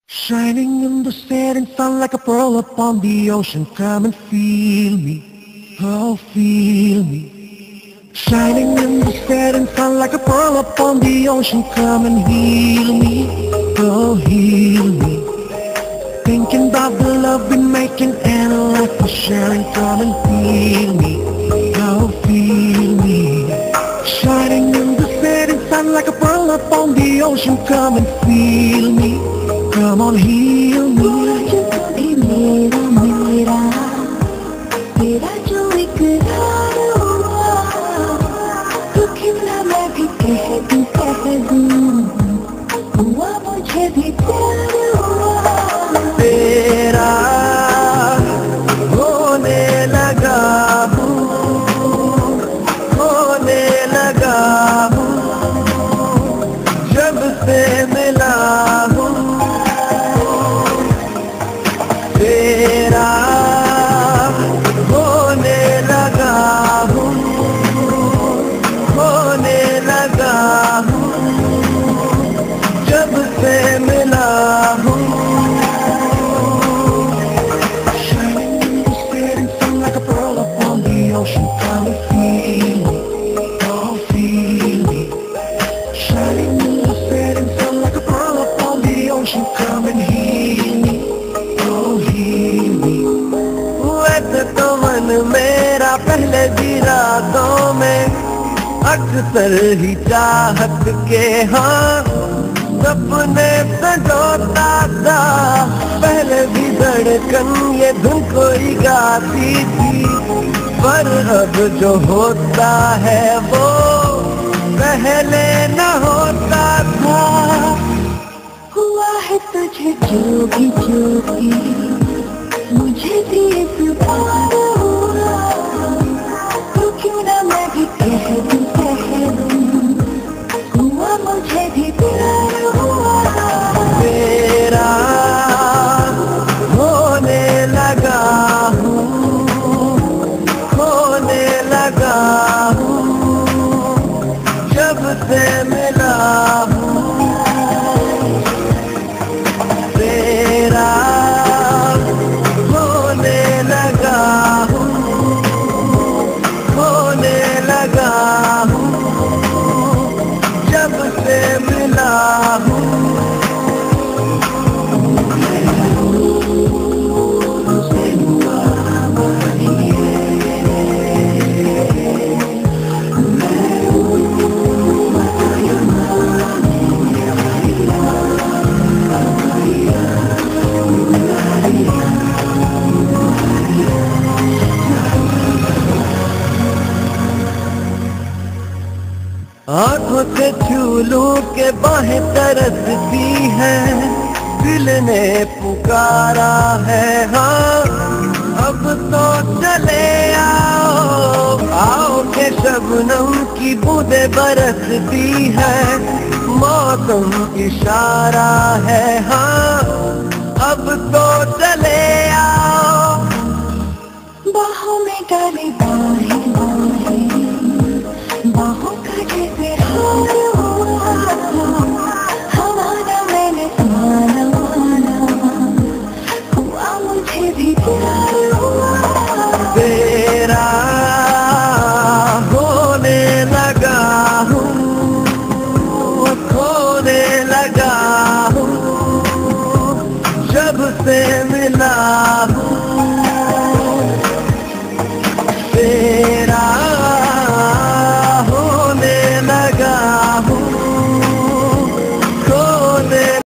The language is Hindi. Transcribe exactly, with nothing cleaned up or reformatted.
Shining in the setting sun like a pearl upon the ocean. Come and feel me, oh feel me. Shining in the setting sun like a pearl upon the ocean. Come and heal me, oh heal me. Thinking about the love we're making and a life we're sharing. Come and feel me, oh feel me. Shining in the setting sun like a pearl upon the ocean. Come and feel me, come on heal me. कभी मेरा मेरा तेरा जो इकरार हुआ तो क्यों ना मैं भी कह दूं कह दूं हुआ मुझे भी प्यार हुआ तेरा होने लगा हूँ, होने लगा हूँ, जब से मिला हूँ। तेरा होने लगा हूँ, होने लगा हूँ, जब से मिला हूँ। Shining in the setting sun like a pearl upon the ocean. Come and feel me, oh feel me. Shining in the setting sun like a pearl upon the ocean. Come and heal me, oh heal me. वैसे तो मन मेरा पहले भी रातों में अक्सर ही चाहत के हाँ सपने संजोता था। पहले भी धड़कन ये धुन कोई गाती थी, पर अब जो होता है वो पहले न होता था। हुआ है तुझे जो भी जो भी मुझे भी प्यार हुआ तो क्यों ना मैं भी कह दूं कह दूं हुआ मुझे भी प्यार हुआ तेरा होने लगा हूँ, होने लगा हूँ, जब से मिला हूँ। तेरा होने लगा हूँ, होने लगा हूँ, जब से मिला हूँ। आँखों से छू लूं के बाहें तरसती हैं, दिल ने पुकारा है हाँ अब तो चले आओ। आओ के शबनम की बूंदें बरसती है, मौसम इशारा है हाँ अब तो चले आओ। बाहों में डाले बाहें बाहें बाहों का जैसे हार हुआ हमारा मैंने माना माना हुआ मुझे भी प्यार हुआ तेरा होने लगा हूँ, खोने लगा हूँ, जब से मिला